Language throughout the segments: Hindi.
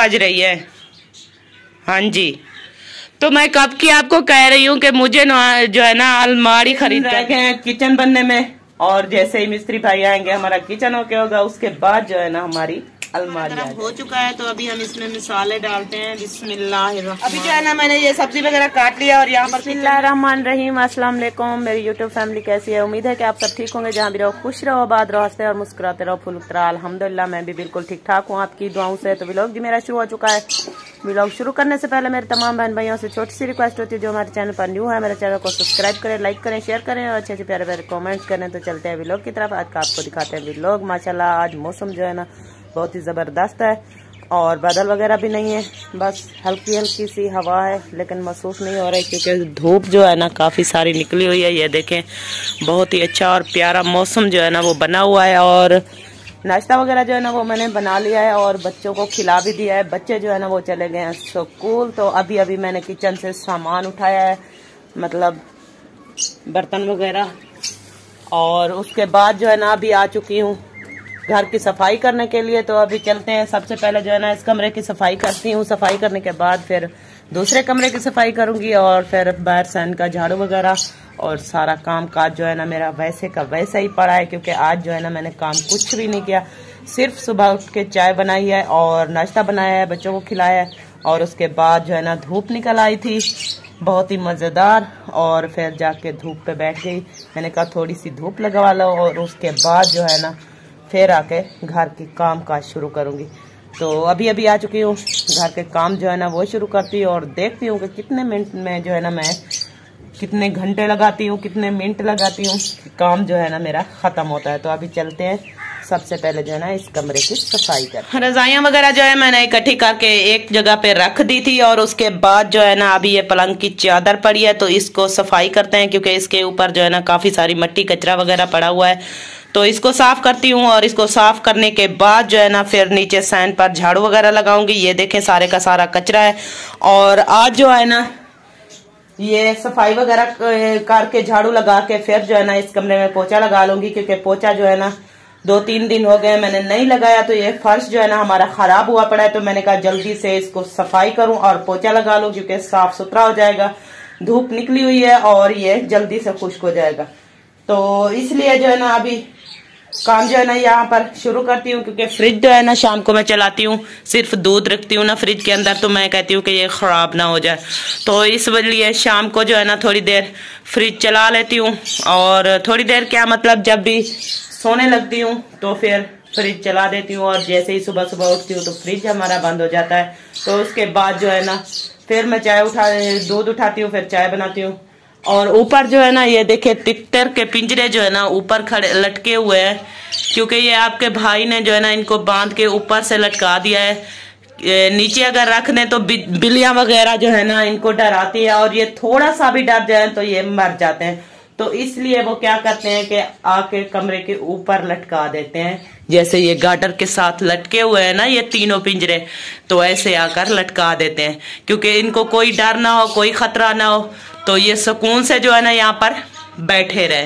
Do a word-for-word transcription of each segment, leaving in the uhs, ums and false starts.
बज रही है। हाँ जी, तो मैं कब की आपको कह रही हूँ कि मुझे जो है ना अलमारी खरीद रहे हैं किचन बनने में, और जैसे ही मिस्त्री भाई आएंगे हमारा किचन ओके होगा, उसके बाद जो है ना हमारी अलमारी हो चुका है। तो अभी हम इसमें मसाले डालते हैं। बिस्मिल्लाह। अभी जो है ना मैंने ये सब्जी वगैरह काट लिया और यहाँ पर बिस्मिल्लाहिर्रहमानिर्रहीम। अस्सलाम वालेकुम मेरी यूट्यूब फैमिली, कैसी है? उम्मीद है कि आप सब ठीक होंगे। जहाँ भी रहो खुश रहो, आबाद रहो, हंसते और मुस्कुराते रहो, फुल उतरा। अल्हम्दुलिल्लाह मैं भी बिल्कुल ठीक ठाक हूँ आपकी दुआओं से। तो व्लॉग भी मेरा शुरू हो चुका है। व्लॉग शुरू करने से पहले मेरे तमाम बहन भाइयों से छोटी सी रिक्वेस्ट होती है, जो हमारे चैनल पर न्यू है मेरे चैनल को सब्सक्राइब करें, लाइक करें, शेयर करें और अच्छे अच्छे प्यारे प्यारे कमेंट्स करें। तो चलते हैं व्लॉग की तरफ। आज का आपको दिखाते हैं व्लॉग। माशाल्लाह आज मौसम जो है ना बहुत ही ज़बरदस्त है और बादल वगैरह भी नहीं है, बस हल्की हल्की सी हवा है, लेकिन महसूस नहीं हो रहा है क्योंकि धूप जो है ना काफ़ी सारी निकली हुई है। ये देखें बहुत ही अच्छा और प्यारा मौसम जो है ना वो बना हुआ है। और नाश्ता वगैरह जो है ना वो मैंने बना लिया है और बच्चों को खिला भी दिया है। बच्चे जो है ना वो चले गए हैं स्कूल। तो अभी अभी मैंने किचन से सामान उठाया है, मतलब बर्तन वगैरह, और उसके बाद जो है ना अभी आ चुकी हूँ घर की सफाई करने के लिए। तो अभी चलते हैं। सबसे पहले जो है ना इस कमरे की सफाई करती हूँ। सफाई करने के बाद फिर दूसरे कमरे की सफाई करूंगी और फिर बाहर सहन का झाड़ू वगैरह और सारा काम काज जो है ना मेरा वैसे का वैसा ही पड़ा है, क्योंकि आज जो है ना मैंने काम कुछ भी नहीं किया। सिर्फ सुबह उठ के चाय बनाई है और नाश्ता बनाया है, बच्चों को खिलाया है, और उसके बाद जो है ना धूप निकल आई थी बहुत ही मज़ेदार, और फिर जाके धूप पे बैठ गई। मैंने कहा थोड़ी सी धूप लगवा लो और उसके बाद जो है ना फिर आके घर की काम काज शुरू करूंगी। तो अभी अभी आ चुकी हूँ, घर के काम जो है ना वो शुरू करती हूँ और देखती हूँ कि कितने मिनट में जो है ना मैं कितने घंटे लगाती हूँ, कितने मिनट लगाती हूँ, काम जो है ना मेरा खत्म होता है। तो अभी चलते हैं। सबसे पहले जो है ना इस कमरे की सफाई कर, रजाइयाँ वगैरह जो है मैंने इकट्ठी करके एक जगह पे रख दी थी, और उसके बाद जो है ना अभी ये पलंग की चादर पड़ी है तो इसको सफाई करते हैं, क्योंकि इसके ऊपर जो है ना काफी सारी मिट्टी कचरा वगैरह पड़ा हुआ है। तो इसको साफ करती हूँ और इसको साफ करने के बाद जो है ना फिर नीचे सैन पर झाड़ू वगैरह लगाऊंगी। ये देखें सारे का सारा कचरा है, और आज जो है ना ये सफाई वगैरह करके झाड़ू लगा के फिर जो है ना इस कमरे में पोछा लगा लूंगी, क्योंकि पोछा जो है ना दो तीन दिन हो गए मैंने नहीं लगाया। तो ये फर्श जो है ना हमारा खराब हुआ पड़ा है, तो मैंने कहा जल्दी से इसको सफाई करूं और पोछा लगा लूं, क्योंकि साफ सुथरा हो जाएगा। धूप निकली हुई है और ये जल्दी से खुश्क हो जाएगा। तो इसलिए जो है ना अभी काम जो है ना यहाँ पर शुरू करती हूँ, क्योंकि फ्रिज जो है ना शाम को मैं चलाती हूँ, सिर्फ दूध रखती हूँ ना फ्रिज के अंदर, तो मैं कहती हूँ कि ये खराब ना हो जाए। तो इस लिए शाम को जो है ना थोड़ी देर फ्रिज चला लेती हूँ, और थोड़ी देर क्या मतलब जब भी सोने लगती हूँ तो फिर फ्रिज चला देती हूँ, और जैसे ही सुबह सुबह उठती हूँ तो फ्रिज हमारा बंद हो जाता है। तो उसके बाद जो है ना फिर मैं चाय उठा दूध उठाती हूँ, फिर चाय बनाती हूँ। और ऊपर जो है ना ये देखिए तितर के पिंजरे जो है ना ऊपर खड़े लटके हुए हैं, क्योंकि ये आपके भाई ने जो है ना इनको बांध के ऊपर से लटका दिया है। नीचे अगर रख दें तो बिल्लियां वगैरह जो है ना इनको डराती है, और ये थोड़ा सा भी डर जाए तो ये मर जाते हैं। तो इसलिए वो क्या करते हैं कि आके कमरे के ऊपर लटका देते हैं, जैसे ये गार्डर के साथ लटके हुए हैं ना ये तीनों पिंजरे, तो ऐसे आकर लटका देते हैं, क्योंकि इनको कोई डर ना हो, कोई खतरा ना हो, तो ये सुकून से जो है ना यहाँ पर बैठे रहे।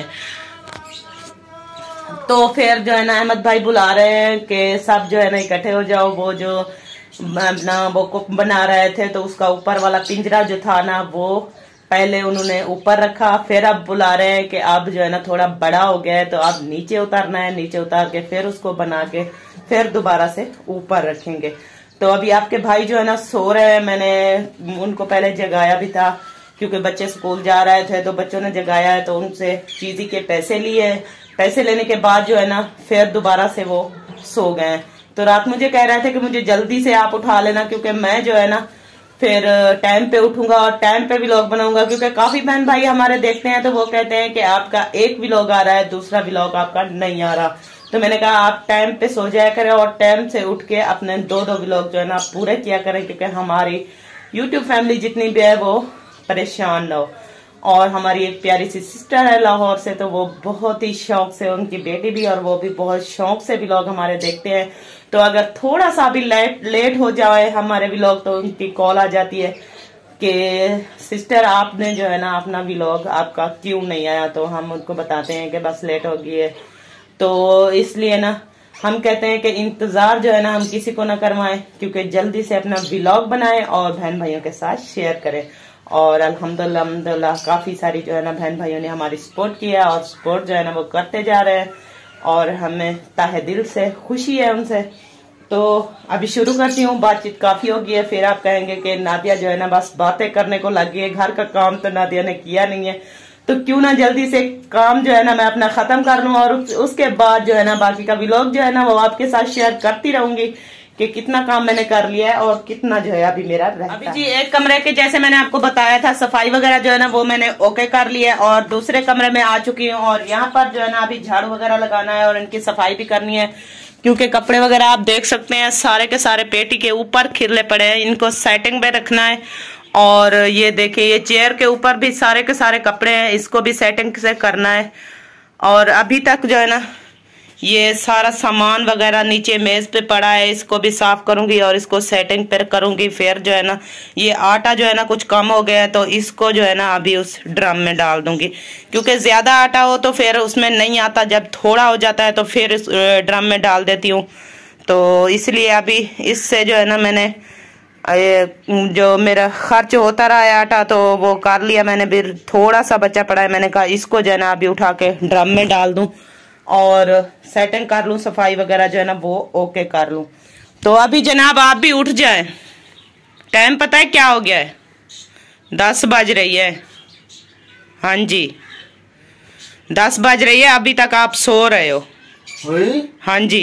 तो फिर जो है ना अहमद भाई बुला रहे हैं कि सब जो है ना इकट्ठे हो जाओ। वो जो अपना वो कुक बना रहे थे तो उसका ऊपर वाला पिंजरा जो था ना वो पहले उन्होंने ऊपर रखा, फिर अब बुला रहे हैं कि अब जो है ना थोड़ा बड़ा हो गया है तो अब नीचे उतारना है, नीचे उतार के फिर उसको बना के फिर दोबारा से ऊपर रखेंगे। तो अभी आपके भाई जो है ना सो रहे हैं। मैंने उनको पहले जगाया भी था, क्योंकि बच्चे स्कूल जा रहे थे तो बच्चों ने जगाया है, तो उनसे चीजी के पैसे लिए। पैसे लेने के बाद जो है ना फिर दोबारा से वो सो गए। तो रात मुझे कह रहे थे कि मुझे जल्दी से आप उठा लेना, क्योंकि मैं जो है ना फिर टाइम पे उठूंगा और टाइम पे व्लॉग बनाऊंगा, क्योंकि काफी बहन भाई हमारे देखते हैं तो वो कहते हैं कि आपका एक व्लॉग आ रहा है, दूसरा व्लॉग आपका नहीं आ रहा। तो मैंने कहा आप टाइम पे सो जाया करें और टाइम से उठ के अपने दो दो व्लॉग जो है ना पूरे किया करें, क्योंकि हमारी यूट्यूब फैमिली जितनी भी है वो परेशान ना हो। और हमारी एक प्यारी सी सिस्टर है लाहौर से, तो वो बहुत ही शौक से, उनकी बेटी भी और वो भी बहुत शौक से व्लॉग हमारे देखते हैं। तो अगर थोड़ा सा भी लेट लेट हो जाए हमारे व्लॉग तो उनकी कॉल आ जाती है कि सिस्टर आपने जो है ना अपना व्लॉग आपका क्यों नहीं आया। तो हम उनको बताते हैं कि बस लेट हो गई है। तो इसलिए ना हम कहते हैं कि इंतजार जो है ना हम किसी को ना करवाएं, क्योंकि जल्दी से अपना व्लॉग बनाएं और बहन भाइयों के साथ शेयर करें। और अल्हम्दुलिल्लाह अल्हम्दुलिल्लाह काफी सारी जो है ना बहन भाइयों ने हमारी सपोर्ट किया और सपोर्ट जो है ना वो करते जा रहे हैं और हमें ताहे दिल से खुशी है उनसे। तो अभी शुरू करती हूँ, बातचीत काफी होगी है, फिर आप कहेंगे कि नादिया जो है ना बस बातें करने को लगी है, घर का काम तो नादिया ने किया नहीं है, तो क्यों ना जल्दी से काम जो है ना मैं अपना खत्म कर लूं और उसके बाद जो है ना बाकी का व्लॉग जो है ना वो आपके साथ शेयर करती रहूंगी कि कितना काम मैंने कर लिया है और कितना जो है अभी मेरा रहता है। अभी जी एक कमरे के जैसे मैंने आपको बताया था सफाई वगैरह जो है ना वो मैंने ओके कर लिया है और दूसरे कमरे में आ चुकी हूँ और यहाँ पर जो है ना अभी झाड़ू वगैरह लगाना है और इनकी सफाई भी करनी है, क्योंकि कपड़े वगैरह आप देख सकते हैं सारे के सारे पेटी के ऊपर खिरले पड़े हैं, इनको सेटिंग में रखना है। और ये देखिए ये चेयर के ऊपर भी सारे के सारे कपड़े हैं, इसको भी सेटिंग से करना है। और अभी तक जो है ना ये सारा सामान वगैरह नीचे मेज पे पड़ा है, इसको भी साफ करूंगी और इसको सेटिंग पर करूंगी। फिर जो है ना ये आटा जो है ना कुछ कम हो गया है तो इसको जो है ना अभी उस ड्रम में डाल दूंगी, क्योंकि ज्यादा आटा हो तो फिर उसमें नहीं आता, जब थोड़ा हो जाता है तो फिर इस ड्रम में डाल देती हूँ। तो इसलिए अभी इससे जो है ना मैंने जो मेरा खर्च होता रहा है आटा तो वो कर लिया मैंने, फिर थोड़ा सा बचा पड़ा है, मैंने कहा इसको जो है ना अभी उठा के ड्रम में डाल दूं और सेटिंग कर लूं, सफाई वगैरह जो है ना वो ओके कर लूं। तो अभी जनाब आप भी उठ जाए, टाइम पता है क्या हो गया है, दस बज रही है। हाँ जी दस बज रही है, अभी तक आप सो रहे हो। हाँ जी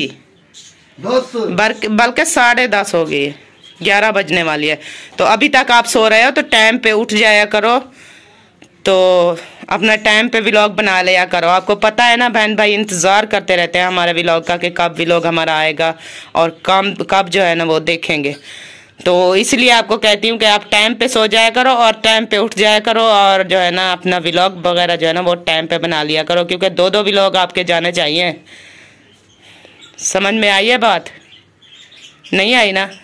बल्कि साढ़े दस हो गई है, ग्यारह बजने वाली है, तो अभी तक आप सो रहे हो तो टाइम पे उठ जाया करो, तो अपना टाइम पे व्लॉग बना लिया करो। आपको पता है ना बहन भाई इंतज़ार करते रहते हैं हमारे व्लॉग का कि कब व्लॉग हमारा आएगा और कब कब जो है ना वो देखेंगे। तो इसलिए आपको कहती हूँ कि आप टाइम पे सो जाया करो और टाइम पे उठ जाया करो और जो है ना अपना व्लॉग वगैरह जो है ना वो टाइम पे बना लिया करो, क्योंकि दो दो व्लॉग आपके जाने चाहिए। समझ में आई है बात? नहीं आई ना?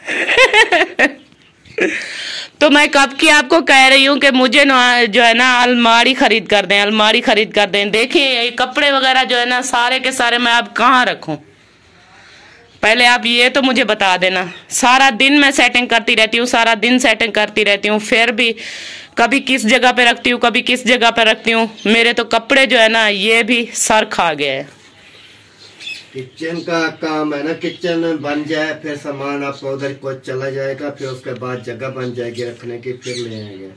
तो मैं कब की आपको कह रही हूँ कि मुझे जो है ना अलमारी खरीद कर दें, अलमारी खरीद कर दें। देखिए ये कपड़े वगैरह जो है ना सारे के सारे मैं अब कहाँ रखूं, पहले आप ये तो मुझे बता देना। सारा दिन मैं सेटिंग करती रहती हूँ, सारा दिन सेटिंग करती रहती हूँ, फिर भी कभी किस जगह पे रखती हूँ कभी किस जगह पे रखती हूँ। मेरे तो कपड़े जो है ना ये भी सर खा गए है। किचन का काम है ना, किचन बन जाए फिर सामान आपका उधर को चला जाएगा, फिर उसके बाद जगह बन जाएगी रखने की, फिर ले आएंगे।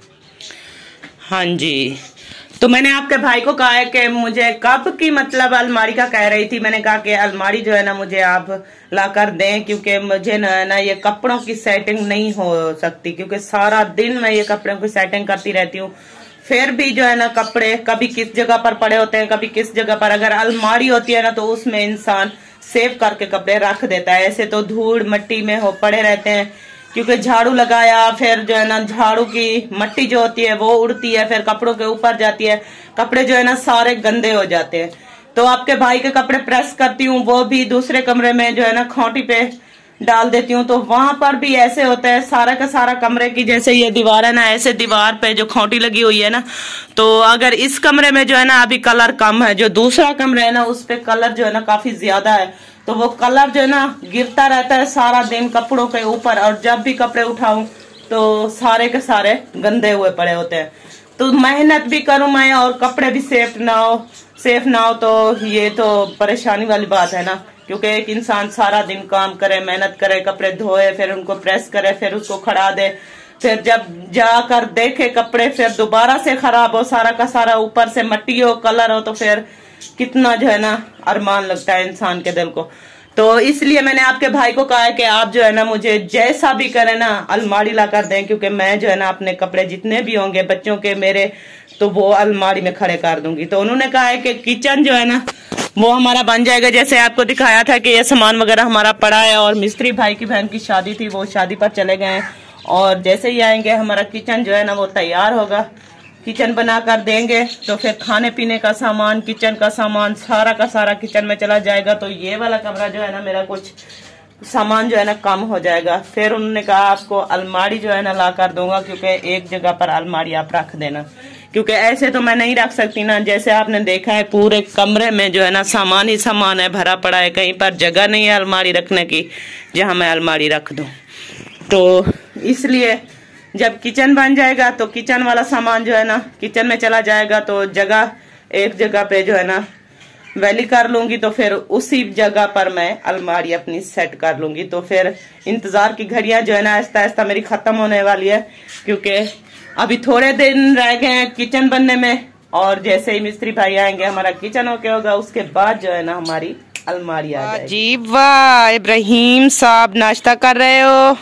हाँ जी तो मैंने आपके भाई को कहा है कि मुझे कब की मतलब अलमारी का कह रही थी, मैंने कहा कि अलमारी जो है ना मुझे आप ला कर दें, क्योंकि मुझे ना ना ये कपड़ों की सेटिंग नहीं हो सकती, क्योंकि सारा दिन मैं ये कपड़ों की सेटिंग करती रहती हूँ। फिर भी जो है ना कपड़े कभी किस जगह पर पड़े होते हैं कभी किस जगह पर, अगर अलमारी होती है ना तो उसमें इंसान सेव करके कपड़े रख देता है, ऐसे तो धूल मट्टी में हो पड़े रहते हैं, क्योंकि झाड़ू लगाया फिर जो है ना झाड़ू की मट्टी जो होती है वो उड़ती है, फिर कपड़ों के ऊपर जाती है, कपड़े जो है ना सारे गंदे हो जाते हैं। तो आपके भाई के कपड़े प्रेस करती हूँ, वो भी दूसरे कमरे में जो है ना खोटी पे डाल देती हूँ, तो वहां पर भी ऐसे होता है सारा का सारा कमरे की, जैसे ये दीवार है ना ऐसे दीवार पे जो खोटी लगी हुई है ना, तो अगर इस कमरे में जो है ना अभी कलर कम है, जो दूसरा कमरा है ना उस पे कलर जो है ना काफी ज्यादा है, तो वो कलर जो है ना गिरता रहता है सारा दिन कपड़ों के ऊपर, और जब भी कपड़े उठाऊं तो सारे के सारे गंदे हुए पड़े होते हैं। तो मेहनत भी करूं मैं और कपड़े भी सेफ ना हो सेफ ना हो तो ये तो परेशानी वाली बात है ना, क्योंकि एक इंसान सारा दिन काम करे मेहनत करे कपड़े धोए फिर उनको प्रेस करे फिर उसको खड़ा दे, फिर जब जाकर देखे कपड़े फिर दोबारा से खराब हो सारा का सारा, ऊपर से मट्टी हो कलर हो, तो फिर कितना जो है ना अरमान लगता है इंसान के दिल को। तो इसलिए मैंने आपके भाई को कहा है कि आप जो है ना मुझे जैसा भी करें ना अलमारी ला कर दें, क्योंकि मैं जो है ना अपने कपड़े जितने भी होंगे बच्चों के मेरे तो वो अलमारी में खड़े कर दूंगी। तो उन्होंने कहा है कि किचन जो है ना वो हमारा बन जाएगा, जैसे आपको दिखाया था कि ये सामान वगैरह हमारा पड़ा है, और मिस्त्री भाई की बहन की शादी थी वो शादी पर चले गए हैं, और जैसे ही आएंगे हमारा किचन जो है ना वो तैयार होगा, किचन बना कर देंगे तो फिर खाने पीने का सामान किचन का सामान सारा का सारा किचन में चला जाएगा। तो ये वाला कमरा जो है ना मेरा कुछ सामान जो है ना कम हो जाएगा। फिर उन्होंने कहा आपको अलमारी जो है ना ला कर दूंगा, क्योंकि एक जगह पर अलमारी आप रख देना, क्योंकि ऐसे तो मैं नहीं रख सकती ना। जैसे आपने देखा है पूरे कमरे में जो है ना सामान ही सामान है, भरा पड़ा है, कहीं पर जगह नहीं है अलमारी रखने की जहां मैं अलमारी रख दूं। तो इसलिए जब किचन बन जाएगा तो किचन वाला सामान जो है ना किचन में चला जाएगा, तो जगह एक जगह पे जो है ना वैली कर लूंगी, तो फिर उसी जगह पर मैं अलमारी अपनी सेट कर लूंगी। तो फिर इंतजार की घड़ियां जो है ना आहिस्ता आहिस्ता मेरी खत्म होने वाली है, क्योंकि अभी थोड़े दिन रह गए हैं किचन बनने में। और जैसे ही मिस्त्री भाई आएंगे हमारा किचन ओके होगा, उसके बाद जो है ना हमारी अलमारी आ जाएगी। जी वाह, इब्राहिम साहब नाश्ता कर रहे हो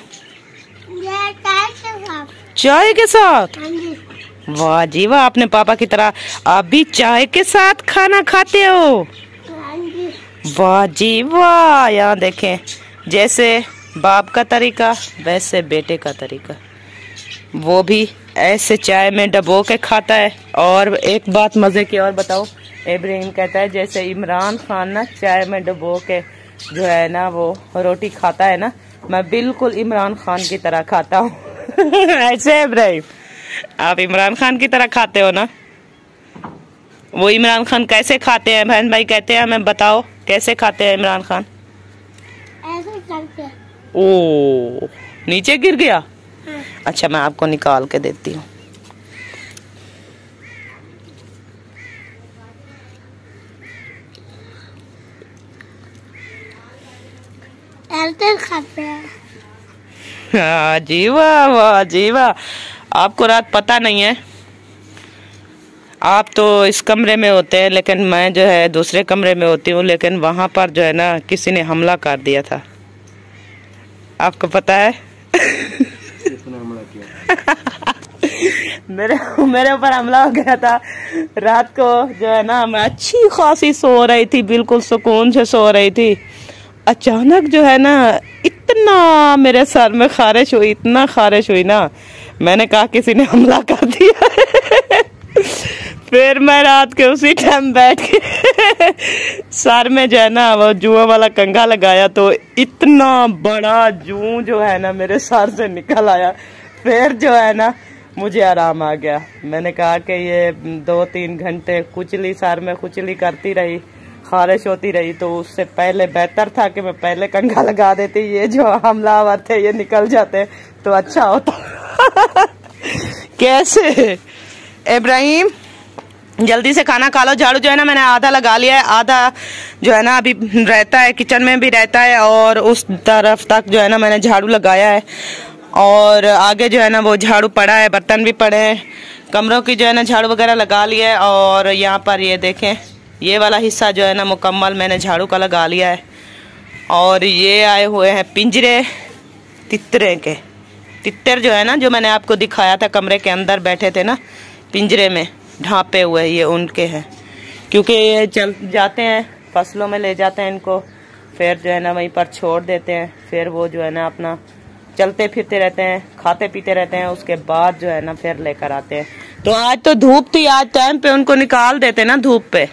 चाय के साथ? वाह जी वाह, आपने पापा की तरह आप भी चाय के साथ खाना खाते हो? वाह जी वाह। यहाँ देखें, जैसे बाप का तरीका वैसे बेटे का तरीका, वो भी ऐसे चाय में डबो के खाता है। और एक बात मजे की और बताओ, इब्राहिम कहता है जैसे इमरान खान ना चाय में डबो के जो है ना वो रोटी खाता है ना, मैं बिल्कुल इमरान खान की तरह खाता हूँ। ऐसे इब्राहिम आप इमरान खान की तरह खाते हो ना? वो इमरान खान कैसे खाते हैं? बहन भाई कहते हैं हमें बताओ कैसे खाते हैं इमरान खान? ऐसे करते हैं। ओ, नीचे गिर गया? हाँ। अच्छा, मैं आपको निकाल के देती हूँ। ऐसे खाते हैं। हाँ जी वाह, वाह जी वाह। आपको रात पता नहीं है, आप तो इस कमरे में होते हैं लेकिन मैं जो है दूसरे कमरे में होती हूँ। लेकिन वहां पर जो है ना किसी ने हमला कर दिया था, आपको पता है? किसने हमला किया? मेरे मेरे ऊपर हमला हो गया था रात को। जो है ना मैं अच्छी खासी सो रही थी, बिल्कुल सुकून से सो रही थी। अचानक जो है ना इतना मेरे सर में खारिश हुई, इतना खारिश हुई ना, मैंने कहा किसी ने हमला कर दिया। फिर मैं रात के उसी टाइम बैठ के सर में जो है ना वो जुआ वाला कंघा लगाया, तो इतना बड़ा जू जो है ना मेरे सर से निकल आया। फिर जो है ना मुझे आराम आ गया। मैंने कहा कि ये दो तीन घंटे कुचली सर में कुचली करती रही, खारिश होती रही, तो उससे पहले बेहतर था कि मैं पहले कंघा लगा देती। ये जो हमलावर थे ये निकल जाते तो अच्छा होता। कैसे इब्राहिम, जल्दी से खाना खा लो। झाड़ू जो है ना मैंने आधा लगा लिया है, आधा जो है ना अभी रहता है, किचन में भी रहता है, और उस तरफ तक जो है ना मैंने झाड़ू लगाया है। और आगे जो है ना वो झाड़ू पड़ा है, बर्तन भी पड़े हैं, कमरों की जो है ना झाड़ू वगैरह लगा लिया है। और यहाँ पर ये देखें, ये वाला हिस्सा जो है ना मुकम्मल मैंने झाड़ू का लगा लिया है। और ये आए हुए हैं पिंजरे तितरे के। तितर जो है ना जो मैंने आपको दिखाया था कमरे के अंदर बैठे थे ना पिंजरे में ढांपे हुए, ये उनके हैं। क्योंकि ये चल जाते हैं फसलों में, ले जाते हैं इनको, फिर जो है ना वहीं पर छोड़ देते हैं। फिर वो जो है ना अपना चलते फिरते रहते हैं, खाते पीते रहते हैं, उसके बाद जो है ना फिर लेकर आते हैं। तो आज तो धूप थी, आज टाइम पे उनको निकाल देते ना धूप पे।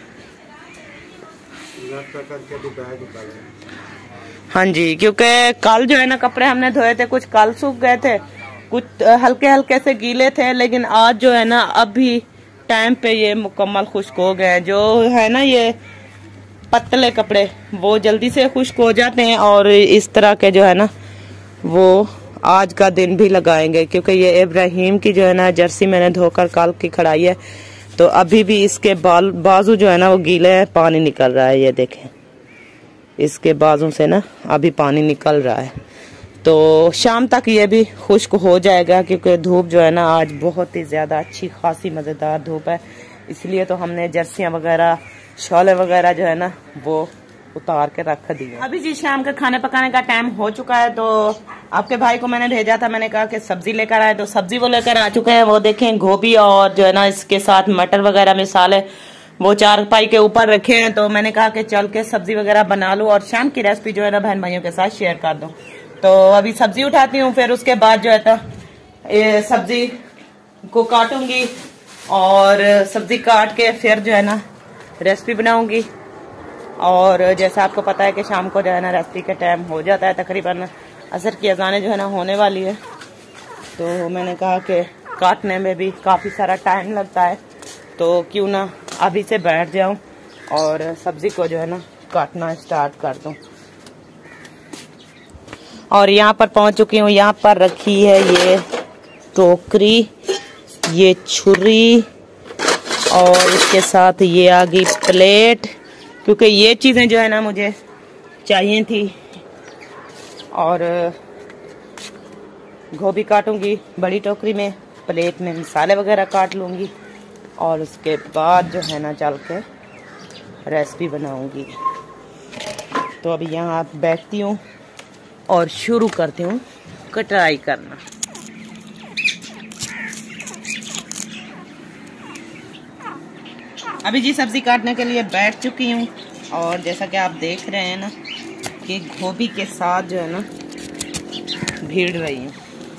हाँ जी, क्योंकि कल जो है ना कपड़े हमने धोए थे, कुछ कल सूख गए थे, कुछ हल्के हल्के से गीले थे, लेकिन आज जो है ना अभी टाइम पे ये मुकम्मल खुश्क हो गए हैं। जो है ना ये पतले कपड़े वो जल्दी से खुश्क हो जाते हैं, और इस तरह के जो है ना वो आज का दिन भी लगाएंगे। क्योंकि ये इब्राहिम की जो है ना जर्सी मैंने धोकर कल की खड़ाई है, तो अभी भी इसके बाल बाजू जो है ना वो गीले हैं, पानी निकल रहा है। ये देखें, इसके बाजू से ना अभी पानी निकल रहा है। तो शाम तक ये भी खुश्क हो जाएगा, क्योंकि धूप जो है ना आज बहुत ही ज्यादा अच्छी खासी मजेदार धूप है। इसलिए तो हमने जर्सियां वगैरह शॉले वगैरह जो है ना वो उतार के रख दी है। अभी जी शाम का खाने पकाने का टाइम हो चुका है, तो आपके भाई को मैंने भेजा था, मैंने कहा कि सब्जी लेकर आए, तो सब्जी वो लेकर आ चुके हैं। वो देखें गोभी और जो है ना इसके साथ मटर वगैरह मिसाले वो चार पाई के ऊपर रखे हैं। तो मैंने कहा कि चल के सब्जी वगैरह बना लूं और शाम की रेसिपी जो है ना बहन भाइयों के साथ शेयर कर दूं। तो अभी सब्जी उठाती हूँ, फिर उसके बाद जो है तो ये सब्जी को काटूंगी, और सब्जी काट के फिर जो है ना रेसिपी बनाऊंगी। और जैसा आपको पता है कि शाम को जो है ना रेसिपी का टाइम हो जाता है, तकरीबन असर की अजानें जो है ना होने वाली है। तो मैंने कहा कि काटने में भी काफ़ी सारा टाइम लगता है, तो क्यों ना अभी से बैठ जाऊं और सब्जी को जो है ना काटना स्टार्ट कर दूं। और यहाँ पर पहुंच चुकी हूँ। यहाँ पर रखी है ये टोकरी, ये छुरी और इसके साथ ये आ गई प्लेट, क्योंकि ये चीज़ें जो है ना मुझे चाहिए थी। और गोभी काटूंगी बड़ी टोकरी में, प्लेट में मसाले वगैरह काट लूँगी और उसके बाद जो है ना चल के रेसिपी बनाऊंगी। तो अभी यहाँ बैठती हूँ और शुरू करती हूँ कटाई करना। अभी जी सब्जी काटने के लिए बैठ चुकी हूँ और जैसा कि आप देख रहे हैं ना कि गोभी के साथ जो है ना भीड़ रही हूँ।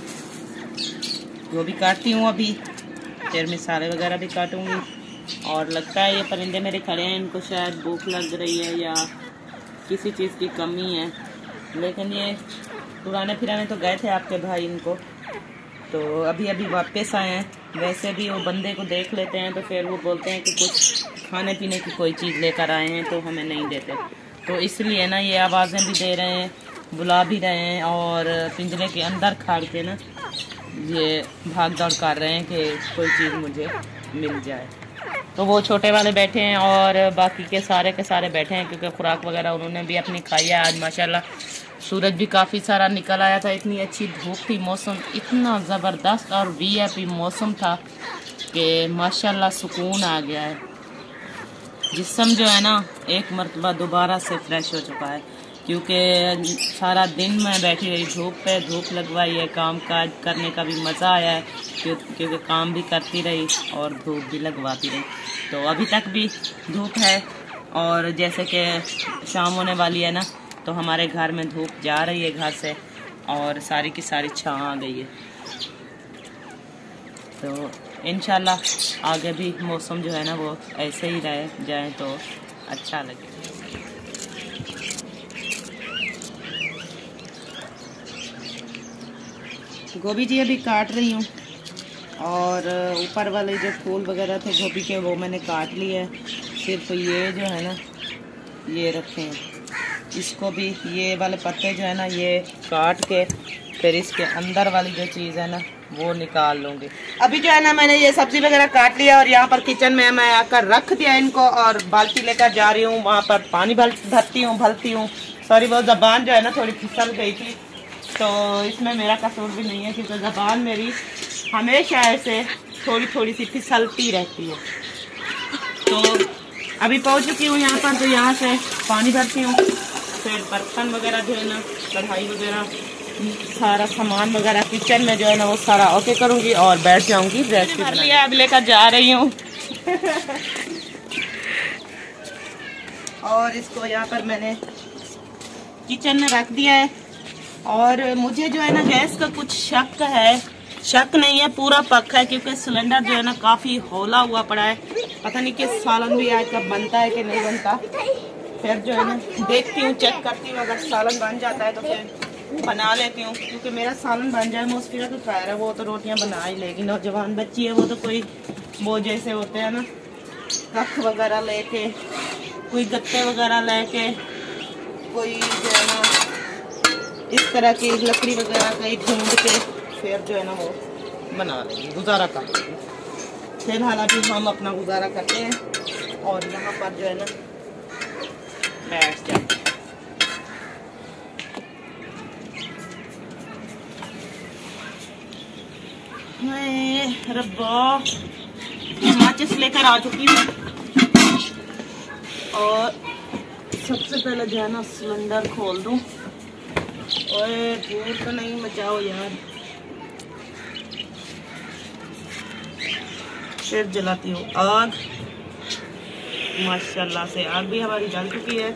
गोभी काटती हूँ अभी, फिर मसाले वगैरह भी काटूंगी। और लगता है ये परिंदे मेरे खड़े हैं, इनको शायद भूख लग रही है या किसी चीज़ की कमी है। लेकिन ये पुराने फिराने तो गए थे आपके भाई, इनको तो अभी अभी वापस आए हैं। वैसे भी वो बंदे को देख लेते हैं तो फिर वो बोलते हैं कि कुछ खाने पीने की कोई चीज़ लेकर आए हैं तो हमें नहीं देते। तो इसलिए ना ये आवाज़ें भी दे रहे हैं, बुला भी रहे हैं और पिंजरे के अंदर खाड़ के ना ये भाग दौड़ कर रहे हैं कि कोई चीज़ मुझे मिल जाए। तो वो छोटे वाले बैठे हैं और बाकी के सारे के सारे बैठे हैं, क्योंकि खुराक वगैरह उन्होंने भी अपनी खाई है। आज माशाल्लाह सूरज भी काफ़ी सारा निकल आया था, इतनी अच्छी धूप थी, मौसम इतना ज़बरदस्त और वी आई पी मौसम था कि माशाल्लाह सुकून आ गया है। जिस्म जो है ना एक मरतबा दोबारा से फ्रेश हो चुका है, क्योंकि सारा दिन मैं बैठी रही धूप पे, धूप लगवाई है, काम काज करने का भी मज़ा आया है क्योंकि काम भी करती रही और धूप भी लगवाती रही। तो अभी तक भी धूप है और जैसे कि शाम होने वाली है ना तो हमारे घर में धूप जा रही है घर से और सारी की सारी छाँव आ गई है। तो इंशाल्लाह आगे भी मौसम जो है ना वो ऐसे ही रहे जाए तो अच्छा लगे। गोभी जी अभी काट रही हूँ और ऊपर वाले जो फूल वगैरह थे गोभी के वो मैंने काट लिए हैं। सिर्फ ये जो है ना ये रखे हैं, इसको भी ये वाले पत्ते जो है ना ये काट के फिर इसके अंदर वाली जो चीज़ है ना वो निकाल लूँगी। अभी जो है ना मैंने ये सब्जी वगैरह काट लिया और यहाँ पर किचन में मैं आकर रख दिया इनको और बाल्टी लेकर जा रही हूँ, वहाँ पर पानी भर भरती हूँ भरती हूँ सॉरी वो ज़बान जो है ना थोड़ी फिसल गई थी, तो इसमें मेरा कसूर भी नहीं है क्योंकि ज़बान मेरी हमेशा ऐसे थोड़ी थोड़ी सी फिसलती रहती है। तो अभी पहुँच चुकी हूँ यहाँ पर, तो यहाँ से पानी भरती हूँ, फिर बर्तन वगैरह जो है ना कढ़ाई वगैरह सारा सामान वगैरह किचन में जो है ना वो सारा ओके करूँगी और बैठ जाऊँगी रेसिपी भर लिया अब लेकर जा रही हूँ। और इसको यहाँ पर मैंने किचन में रख दिया है और मुझे जो है ना गैस का कुछ शक है, शक नहीं है पूरा पक्का है, क्योंकि सिलेंडर जो है ना काफ़ी हौला हुआ पड़ा है। पता नहीं कि सालन भी आज कब बनता है कि नहीं बनता, फिर जो है ना देखती हूँ चेक करती हूँ, अगर सालन बन जाता है तो फिर बना लेती हूँ, क्योंकि मेरा सालन बन जाए मुस्फिरा तो खैर है, वो तो रोटियाँ बना ही लेगी। नौजवान बच्ची है वो तो कोई वो जैसे होते हैं ना कख वगैरह लेके, कोई गत्ते वगैरह लेके, कोई जो है ना इस तरह की लकड़ी वगैरह कहीं ढूंढ के फिर जो है ना वो बना लेंगे, गुजारा कर लेंगे। फिलहाल अभी हम अपना गुजारा करते हैं और यहाँ पर जो है ना बैठ जाते हैं। रब्बा माचिस लेकर आ चुकी हूँ और सबसे पहले जो है ना सिलेंडर खोल दूँ। ओए धूल तो नहीं मचाओ यार। फिर जलाती हूँ आग, माशाल्लाह से आग भी हमारी जल चुकी है।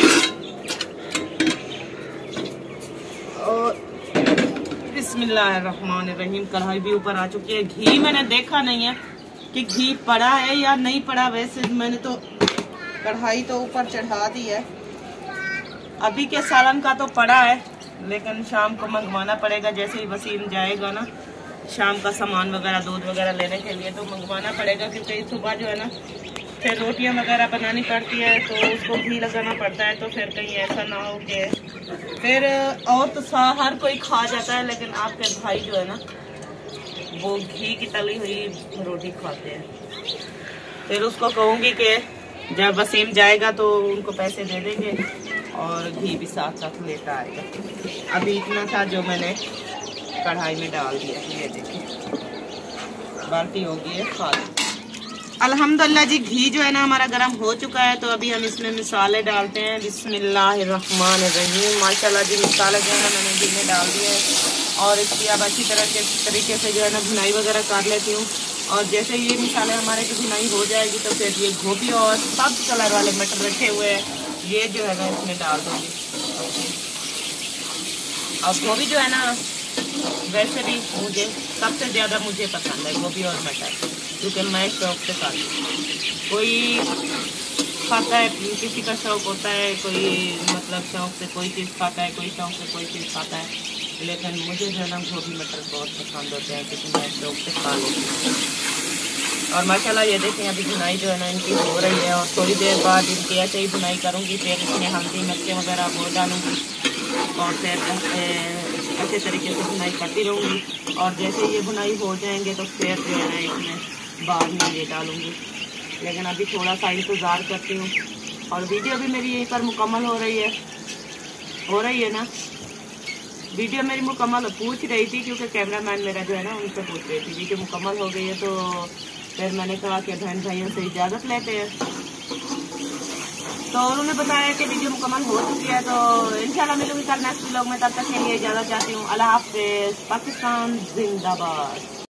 और बिस्मिल्लाहिर्रहमानिर्रहीम कढ़ाई भी ऊपर आ चुकी है। घी मैंने देखा नहीं है कि घी पड़ा है या नहीं पड़ा, वैसे मैंने तो कढ़ाई तो ऊपर चढ़ा दी है। अभी के सालन का तो पड़ा है, लेकिन शाम को मंगवाना पड़ेगा। जैसे ही वसीम जाएगा ना शाम का सामान वगैरह दूध वगैरह लेने के लिए, तो मंगवाना पड़ेगा क्योंकि सुबह जो है ना फिर रोटियां वगैरह बनानी पड़ती है तो उसको घी लगाना पड़ता है। तो फिर कहीं ऐसा ना हो कि फिर और तो हर कोई खा जाता है, लेकिन आपके भाई जो है ना वो घी की तली हुई रोटी खाते हैं। फिर उसको कहूँगी कि जब वसीम जाएगा तो उनको पैसे दे देंगे और घी भी साथ साथ लेता आएगा। अभी इतना था जो मैंने कढ़ाई में डाल दिया। ये देखिए बाल्टी हो गई है खाली। अल्हम्दुलिल्लाह जी, घी जो है ना हमारा गर्म हो चुका है। तो अभी हम इसमें मसाले डालते हैं। बिस्मिल्लाहिर्रहमानिर्रहीम। माशाल्लाह जी, मसाले जो है ना मैंने घी में डाल दिए और इसकी अब अच्छी तरह के तरीके से जो है ना भुनाई वगैरह कर लेती हूँ। और जैसे ये मसाले हमारे की भुनाई हो जाएगी तो फिर ये गोभी और सब्ज कलर वाले मटर रखे हुए हैं ये जो है ना इसमें डाल दूँगी। और गोभी जो है ना वैसे भी मुझे सबसे ज़्यादा मुझे पसंद है गोभी और मटर, क्योंकि मैं शौक से खाती हूँ। कोई खाता है, किसी का शौक होता है, कोई मतलब शौक से कोई चीज़ खाता है, कोई शौक से कोई चीज़ खाता है, लेकिन मुझे जो है ना गोभी मटर बहुत पसंद होते हैं क्योंकि मैं शौक से खा लेती हूँ। और माशाल्लाह ये देखें अभी बुनाई जो है ना इनकी हो रही है और थोड़ी देर बाद इनकी ऐसे ही बुनाई करूँगी। फिर इसमें हल्दी मिर्चें वगैरह वो डालूँगी और फिर अच्छे तरीके से बुनाई करती रहूँगी। और जैसे ये बुनाई हो जाएंगे तो फिर जो है ना इसमें बाद में ये डालूँगी। लेकिन अभी थोड़ा सा इंतज़ार करती हूँ। और वीडियो भी मेरी यहीं पर मुकम्मल हो रही है हो रही है ना वीडियो मेरी मुकम्मल पूछ रही थी क्योंकि कैमरामैन मेरा जो है ना उनसे पूछ रही थी। वीडियो मुकम्मल हो गई है तो फिर मैंने कहा कि बहन भाइयों से इजाज़त लेते हैं। तो उन्होंने बताया कि वीडियो मुकम्मल हो चुकी है। तो इंशाल्लाह मिलूंगी कल नेक्स्ट व्लॉग में। तब तक के लिए इजाज़त चाहती हूँ। अल्लाह हाफ़िज़। पाकिस्तान जिंदाबाद।